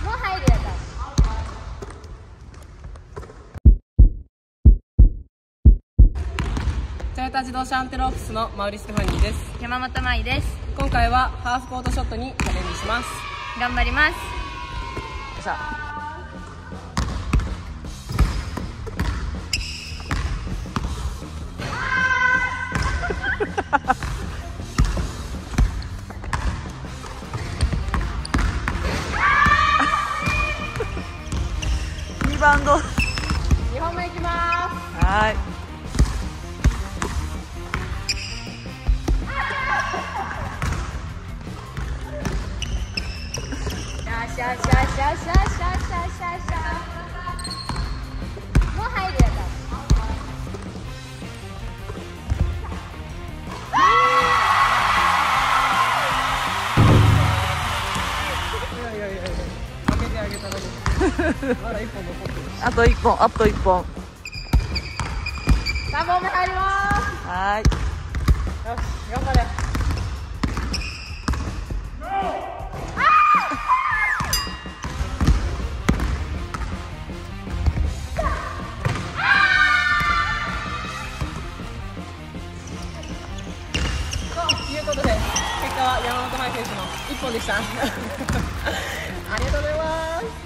もう入るやつ。 トヨタ自動車アンテロープスのマウリ・ステファニーです。 山本舞です。 今回はハーフコートショットにチャレンジします。 頑張ります。 さあリバウンド。 2本目いきます。 はい。 シャシャシャシャシャシャシャシャ。もう入るやつ。 開けてあげただけ。まだ1本残ってる。 あと1本、あと1本。 3本目入ります。 はい。 よし、頑張れ。ということで、結果は山本舞選手の1本でした。ありがとうございます。